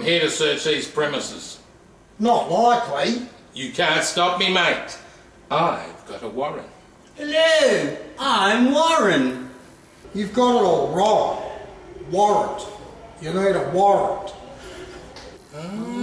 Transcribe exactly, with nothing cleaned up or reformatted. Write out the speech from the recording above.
here to search these premises. Not likely. You can't stop me, mate. I've got a warrant. Hello, I'm Warren. You've got it all wrong. Warrant. You need a warrant. Oh.